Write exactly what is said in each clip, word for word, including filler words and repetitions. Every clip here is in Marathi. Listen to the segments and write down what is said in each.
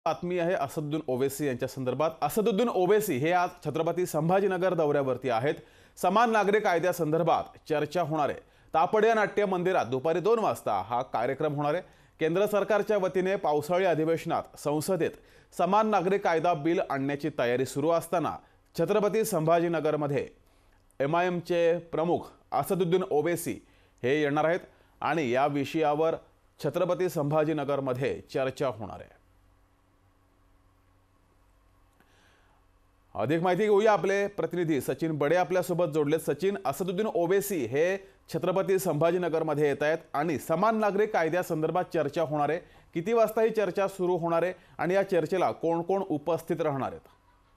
बातमी आहे असदुद्दीन ओवैसी यांच्या संदर्भात। असदुद्दीन ओवैसी हे आज छत्रपती संभाजीनगर दौऱ्यावरती आहेत। समान नागरी कायद्यासंदर्भात चर्चा होणार आहे। तापडिया नाट्य मंदिरात दुपारी दोन वाजता हा कार्यक्रम होणार आहे। केंद्र सरकारच्या वतीने पावसाळी अधिवेशनात संसदेत समान नागरी कायदा बिल आणण्याची तयारी सुरू असताना छत्रपती संभाजीनगरमध्ये एमआयएमचे प्रमुख असदुद्दीन ओवैसी हे येणार आहेत आणि या विषयावर छत्रपती संभाजीनगरमध्ये चर्चा होणार आहे। अधिक माहिती घेऊया, आपले प्रतिनिधी सचिन बडे आपल्या सोबत जोडले। सचिन, असदुद्दीन ओवैसी हे छत्रपती संभाजीनगरमध्ये येत आहेत आणि समान नागरी कायद्यासंदर्भात चर्चा होणार आहे। किती वाजता ही चर्चा सुरू होणार आहे आणि या चर्चेला कोण कोण उपस्थित राहणार आहेत?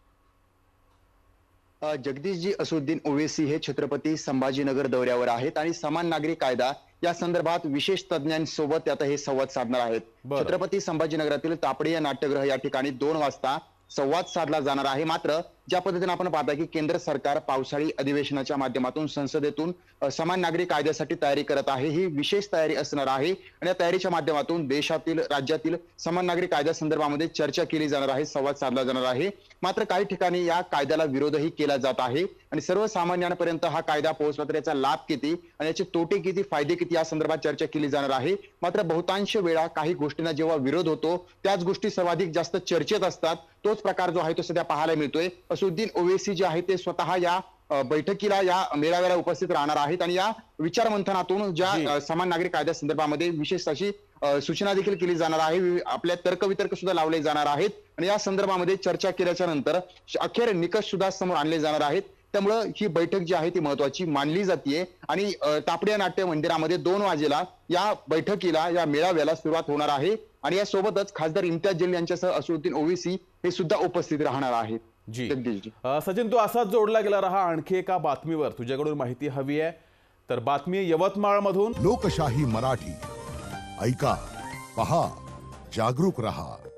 जगदीशजी, असदुद्दीन ओवैसी हे छत्रपती संभाजीनगर दौऱ्यावर आहेत आणि समान नागरी कायदा या संदर्भात विशेष तज्ञांसोबत आता हे संवाद साधणार आहेत। छत्रपती संभाजीनगरातील तापडिया नाट्यगृह या ठिकाणी दोन वाजता संवाद साधला जाणार आहे। मात्र ज्या पद्धतीने आपण पाहता की केंद्र सरकार पावसाळी अधिवेशनाच्या माध्यमातून संसदेतून समान नागरी कायद्यासाठी तयारी करत आहे, ही विशेष तयारी असणार आहे आणि या तयारीच्या माध्यमातून देशातील राज्यातील समान नागरी कायद्या संदर्भामध्ये चर्चा केली जाणार आहे, संवाद साधला जाणार आहे। मात्र काही ठिकाणी या कायद्याला विरोधही केला जात आहे आणि सर्वसामान्यांपर्यंत हा कायदा पोहोचला तर याचा लाभ किती आणि याचे तोटे किती, फायदे किती या संदर्भात चर्चा केली जाणार आहे। मात्र बहुतांश वेळा काही गोष्टींना जेव्हा विरोध होतो त्याच गोष्टी सर्वाधिक जास्त चर्चेत असतात। तोच प्रकार जो आहे तो सध्या पाहायला मिळतोय। असदुद्दीन ओवैसी जे आहे ते स्वतः या बैठकीला, या मेळाव्याला उपस्थित राहणार आहेत आणि या विचारमंथनातून ज्या समान नागरी कायद्या संदर्भामध्ये विशेष अशी सूचना देखील केली जाणार आहे, आपल्या तर्कवितर्क सुद्धा लावले जाणार आहेत आणि या संदर्भामध्ये चर्चा केल्याच्या नंतर अखेर निकष सुद्धा समोर आणले जाणार आहेत। त्यामुळे ही बैठक जी आहे ती महत्त्वाची मानली जाते आणि तापडिया नाट्य मंदिरामध्ये दोन वाजेला या बैठकीला, या मेळाव्याला सुरुवात होणार आहे आणि या सोबतच खासदार इम्तियाज जलील यांच्यासह असदुद्दीन ओवैसी हे सुद्धा उपस्थित राहणार आहेत। जी सचिन, तू असाच जोडला गेला रहा। आणखी एका बातमीवर तुझ्याकडून माहिती हवी आहे तर बातमी यवतमाळ मधून। लोकशाही मराठी ऐका, पहा, जागरूक रहा।